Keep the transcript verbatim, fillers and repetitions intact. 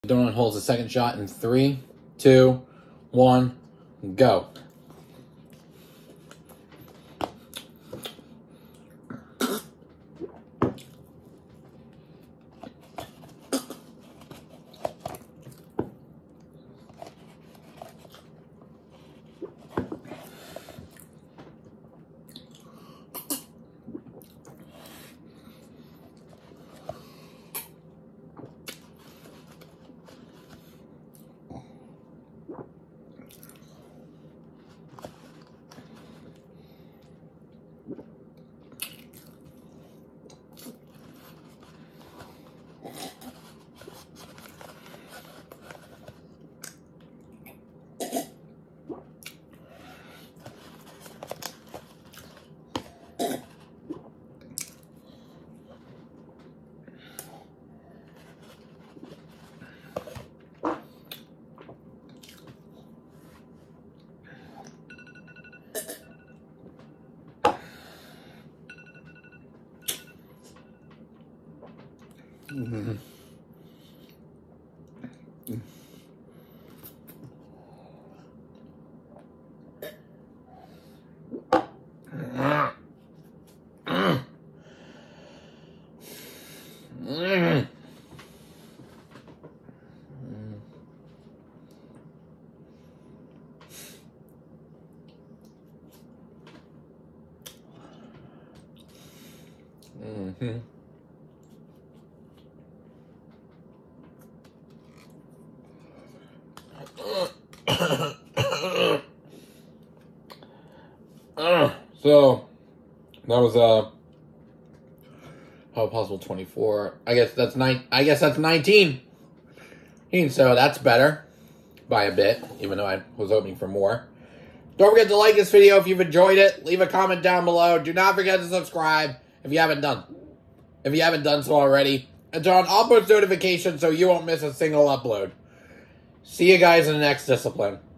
Donut holds a second shot in three, two, one, go. Mm-hmm. Mm-hmm. So that was uh how possible twenty-four. I guess that's nine. I guess that's nineteen. So that's better by a bit, even though I was hoping for more. Don't forget to like this video if you've enjoyed it. Leave a comment down below. Do not forget to subscribe if you haven't done. If you haven't done so already, and turn on all post notifications so you won't miss a single upload. See you guys in the next discipline.